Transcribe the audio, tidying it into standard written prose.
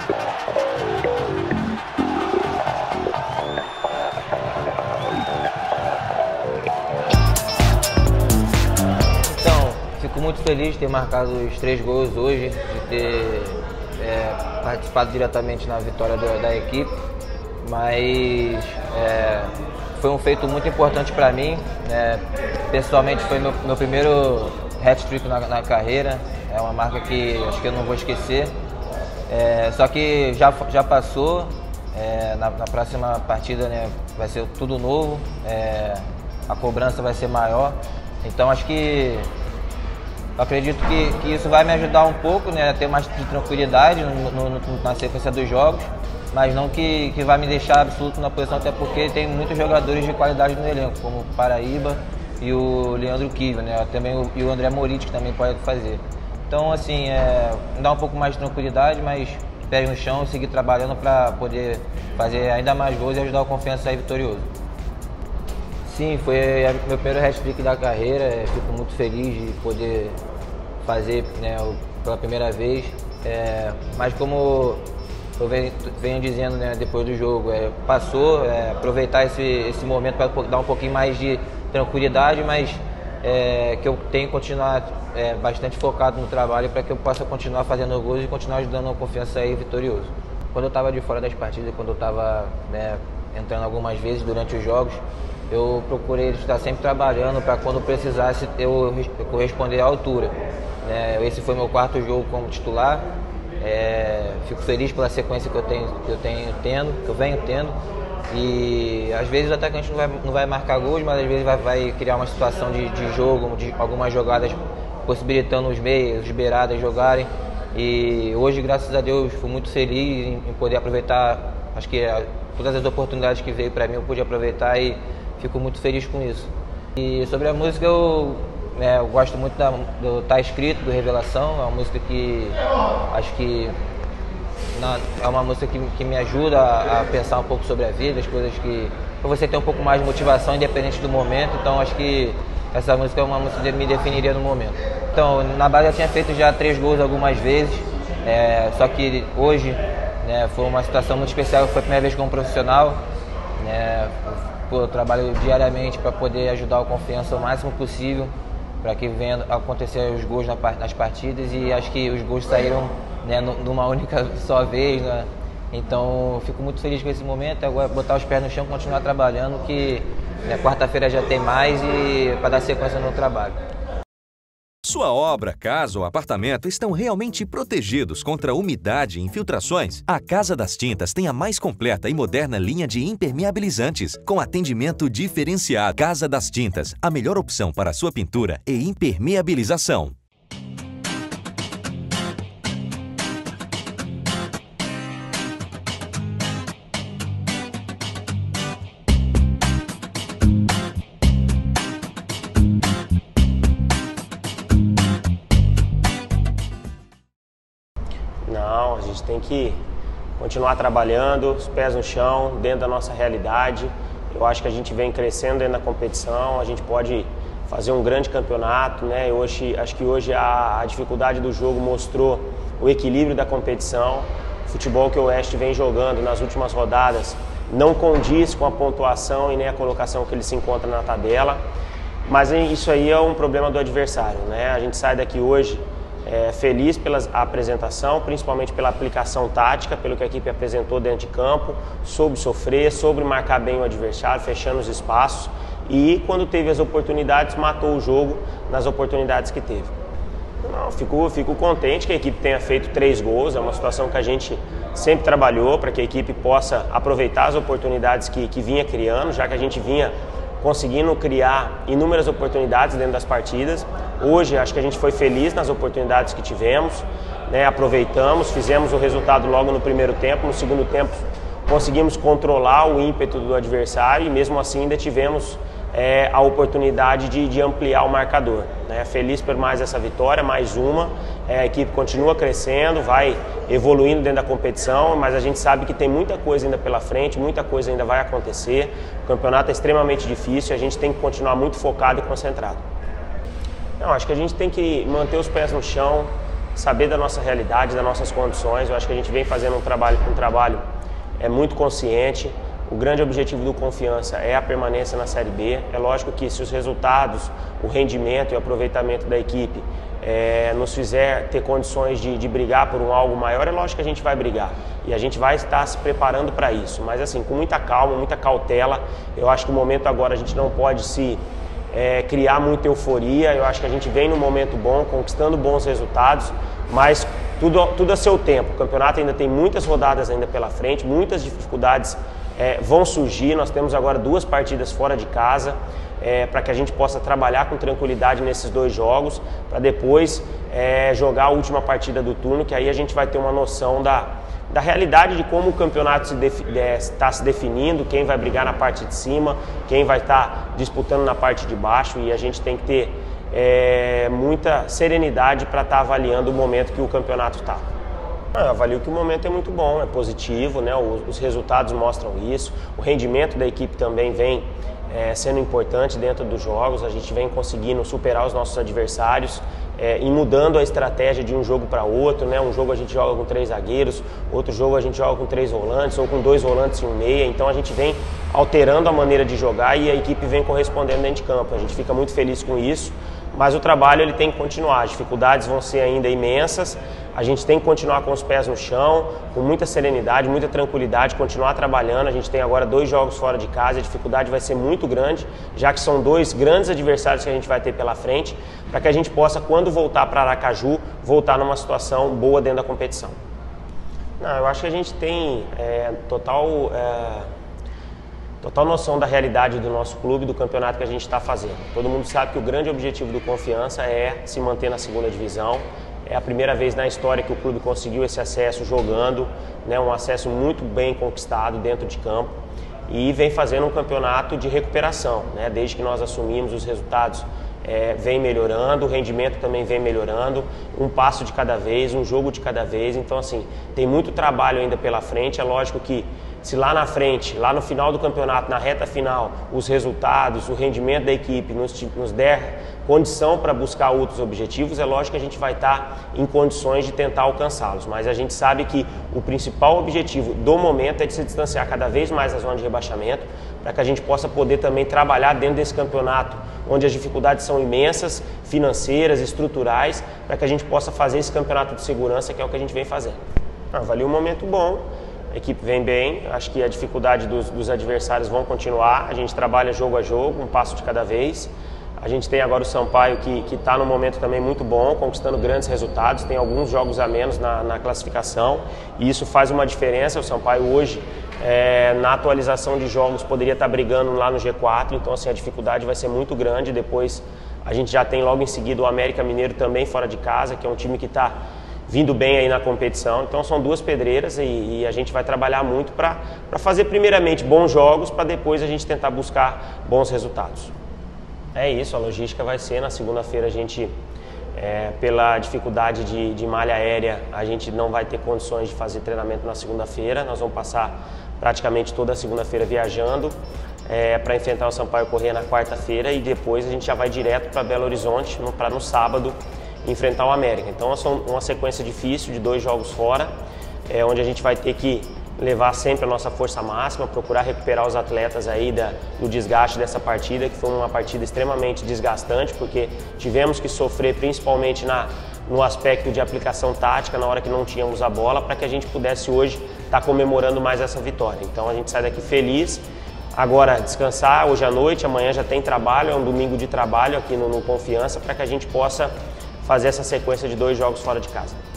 Fico muito feliz de ter marcado os 3 gols hoje, de ter participado diretamente na vitória da equipe, mas foi um feito muito importante para mim. Pessoalmente foi meu primeiro hat-trick na carreira, é uma marca que acho que eu não vou esquecer, só que já passou, na próxima partida, né, vai ser tudo novo, a cobrança vai ser maior, então acho que eu acredito que isso vai me ajudar um pouco, né, a ter mais de tranquilidade na sequência dos jogos, mas não que vai me deixar absoluto na posição, até porque tem muitos jogadores de qualidade no elenco, como o Paraíba e o Leandro Kiva, né, e o André Moritz, que também pode fazer. Então, assim, me dá um pouco mais de tranquilidade, mas pés no chão, seguir trabalhando para poder fazer ainda mais gols e ajudar o Confiança a sair vitorioso. Sim, foi meu primeiro hat-trick da carreira, fico muito feliz de poder fazer, né, pela primeira vez, mas como eu venho dizendo, né, depois do jogo, passou, aproveitar esse momento para dar um pouquinho mais de tranquilidade, mas que eu tenho que continuar bastante focado no trabalho para que eu possa continuar fazendo gols e continuar ajudando a Confiança a ir vitorioso. Quando eu estava de fora das partidas, quando eu estava, né, entrando algumas vezes durante os jogos, eu procurei estar sempre trabalhando para quando precisasse eu corresponder à altura. Esse foi meu 4º jogo como titular. Fico feliz pela sequência que eu venho tendo. E às vezes o atacante não vai marcar gols, mas às vezes vai criar uma situação de jogo, de algumas jogadas possibilitando os meias, os beiradas jogarem. E hoje, graças a Deus, fui muito feliz em poder aproveitar, acho que todas as oportunidades que veio para mim eu pude aproveitar e fico muito feliz com isso. E sobre a música, eu gosto muito do Tá Escrito, do Revelação. É uma música que acho que é uma música que me ajuda a pensar um pouco sobre a vida, as coisas para você ter um pouco mais de motivação independente do momento. Então acho que essa música é uma música que me definiria no momento. Então, na base eu tinha feito já 3 gols algumas vezes, só que hoje, né, foi uma situação muito especial, foi a primeira vez como profissional. Eu trabalho diariamente para poder ajudar o Confiança o máximo possível, para que venha acontecer os gols nas partidas, e acho que os gols saíram, né, numa única só vez, né? Então fico muito feliz com esse momento. Agora botar os pés no chão, continuar trabalhando, que, né, quarta-feira já tem mais, e para dar sequência no trabalho. Sua obra, casa ou apartamento estão realmente protegidos contra umidade e infiltrações? A Casa das Tintas tem a mais completa e moderna linha de impermeabilizantes, com atendimento diferenciado. Casa das Tintas, a melhor opção para sua pintura e impermeabilização. Não, a gente tem que continuar trabalhando, os pés no chão, dentro da nossa realidade. Eu acho que a gente vem crescendo dentro da competição, a gente pode fazer um grande campeonato, né? Acho que hoje a dificuldade do jogo mostrou o equilíbrio da competição. O futebol que o Oeste vem jogando nas últimas rodadas não condiz com a pontuação e nem a colocação que ele se encontra na tabela, mas isso aí é um problema do adversário, né? A gente sai daqui hoje feliz pela apresentação, principalmente pela aplicação tática, pelo que a equipe apresentou dentro de campo, soube sofrer, soube marcar bem o adversário, fechando os espaços, e quando teve as oportunidades, matou o jogo nas oportunidades que teve. Não, fico contente que a equipe tenha feito 3 gols, é uma situação que a gente sempre trabalhou para que a equipe possa aproveitar as oportunidades que vinha criando, já que a gente vinha conseguindo criar inúmeras oportunidades dentro das partidas. Hoje acho que a gente foi feliz nas oportunidades que tivemos, né? Aproveitamos, fizemos o resultado logo no primeiro tempo, no segundo tempo conseguimos controlar o ímpeto do adversário e mesmo assim ainda tivemos a oportunidade de ampliar o marcador, né? Feliz por mais essa vitória, mais uma. A equipe continua crescendo, vai evoluindo dentro da competição, mas a gente sabe que tem muita coisa ainda pela frente, muita coisa ainda vai acontecer. O campeonato é extremamente difícil, a gente tem que continuar muito focado e concentrado. Não, acho que a gente tem que manter os pés no chão, saber da nossa realidade, das nossas condições. Eu acho que a gente vem fazendo um trabalho muito consciente. O grande objetivo do Confiança é a permanência na Série B. É lógico que se os resultados, o rendimento e o aproveitamento da equipe nos fizer ter condições de brigar por algo maior, é lógico que a gente vai brigar. E a gente vai estar se preparando para isso. Mas assim, com muita calma, muita cautela. Eu acho que o momento agora a gente não pode criar muita euforia. Eu acho que a gente vem num momento bom, conquistando bons resultados, mas tudo a seu tempo. O campeonato ainda tem muitas rodadas ainda pela frente, muitas dificuldades vão surgir. Nós temos agora 2 partidas fora de casa, para que a gente possa trabalhar com tranquilidade nesses 2 jogos, para depois jogar a última partida do turno, que aí a gente vai ter uma noção da realidade de como o campeonato está se definindo, quem vai brigar na parte de cima, quem vai estar disputando na parte de baixo, e a gente tem que ter muita serenidade para estar avaliando o momento que o campeonato está. Eu avalio que o momento é muito bom, é positivo, né? Os resultados mostram isso, o rendimento da equipe também vem sendo importante dentro dos jogos, a gente vem conseguindo superar os nossos adversários e mudando a estratégia de um jogo para outro, né? Um jogo a gente joga com 3 zagueiros, outro jogo a gente joga com 3 volantes ou com 2 volantes e um meia, então a gente vem alterando a maneira de jogar e a equipe vem correspondendo dentro de campo. A gente fica muito feliz com isso, mas o trabalho ele tem que continuar, as dificuldades vão ser ainda imensas, a gente tem que continuar com os pés no chão, com muita serenidade, muita tranquilidade, continuar trabalhando. A gente tem agora 2 jogos fora de casa, a dificuldade vai ser muito grande, já que são 2 grandes adversários que a gente vai ter pela frente, para que a gente possa, quando voltar para Aracaju, voltar numa situação boa dentro da competição. Não, eu acho que a gente tem total noção da realidade do nosso clube, do campeonato que a gente está fazendo. Todo mundo sabe que o grande objetivo do Confiança é se manter na 2ª divisão. É a primeira vez na história que o clube conseguiu esse acesso jogando, né, um acesso muito bem conquistado dentro de campo, e vem fazendo um campeonato de recuperação, né? Desde que nós assumimos, os resultados vem melhorando, o rendimento também vem melhorando, um passo de cada vez, um jogo de cada vez. Então assim, tem muito trabalho ainda pela frente. É lógico que se lá na frente, lá no final do campeonato, na reta final, os resultados, o rendimento da equipe nos der condição para buscar outros objetivos, é lógico que a gente vai estar em condições de tentar alcançá-los. Mas a gente sabe que o principal objetivo do momento é de se distanciar cada vez mais da zona de rebaixamento, para que a gente possa poder também trabalhar dentro desse campeonato, onde as dificuldades são imensas, financeiras, estruturais, para que a gente possa fazer esse campeonato de segurança, que é o que a gente vem fazendo. Avalia um momento bom. A equipe vem bem, acho que a dificuldade dos adversários vão continuar, a gente trabalha jogo a jogo, um passo de cada vez. A gente tem agora o Sampaio que está num momento também muito bom, conquistando grandes resultados, tem alguns jogos a menos na classificação e isso faz uma diferença. O Sampaio hoje, na atualização de jogos, poderia estar brigando lá no G4, então assim, a dificuldade vai ser muito grande. Depois a gente já tem logo em seguida o América Mineiro também fora de casa, que é um time que está vindo bem aí na competição. Então são 2 pedreiras e a gente vai trabalhar muito para fazer primeiramente bons jogos, para depois a gente tentar buscar bons resultados. É isso, a logística vai ser na segunda-feira. A gente, pela dificuldade de malha aérea, a gente não vai ter condições de fazer treinamento na segunda-feira. Nós vamos passar praticamente toda a segunda-feira viajando para enfrentar o Sampaio Corrêa na quarta-feira e depois a gente já vai direto para Belo Horizonte para no sábado enfrentar o América. Então é uma sequência difícil de 2 jogos fora, onde a gente vai ter que levar sempre a nossa força máxima, procurar recuperar os atletas aí do desgaste dessa partida, que foi uma partida extremamente desgastante, porque tivemos que sofrer principalmente no aspecto de aplicação tática, na hora que não tínhamos a bola, para que a gente pudesse hoje estar comemorando mais essa vitória. Então a gente sai daqui feliz. Agora descansar hoje à noite, amanhã já tem trabalho, é um domingo de trabalho aqui no Confiança, para que a gente possa fazer essa sequência de 2 jogos fora de casa.